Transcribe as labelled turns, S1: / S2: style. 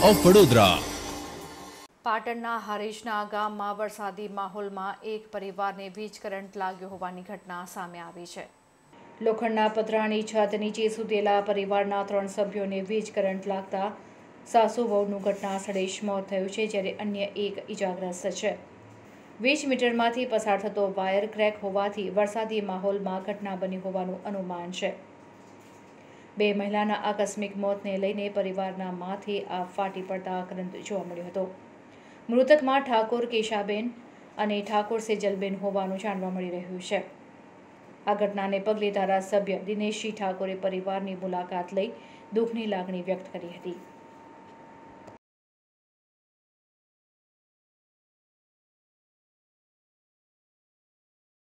S1: Of Vadodara.
S2: પાટણના હરીશના ગામમાં વરસાદી માહોલમાં એક પરિવારને વીજ કરંટ લાગ્યો હોવાની ઘટના સામે આવી છે। લોખંડના પતરાની છત નીચે સૂતેલા પરિવારના 3 સભ્યોને વીજ કરંટ લાગતા સાસુ વહુનું ઘટના સ્થળે જ મોત થયું છે, જ્યારે અન્ય એક ઇજાગ્રસ્ત છે। વીજ મીટરમાંથી પસાર થતો વાયર ક્રેક હોવાથી વરસાદી માહોલમાં ઘટના બની હોવાનું અનુમાન છે। 2 મહિલાના આકસ્મિક મોતને લઈને પરિવારના માથે આ ફાટી પડતા આક્રંદ જોવા મળ્યો હતો। મૃતકમાં ઠાકોર કેશાબેન અને ઠાકોર સેજલબેન હોવાનું જાણવા મળી રહ્યું છે। આ ઘટનાને પગલે ધારાસભ્ય દિનેશજી ઠાકોરે પરિવારની મુલાકાત લઈ દુઃખની લાગણી વ્યક્ત કરી હતી।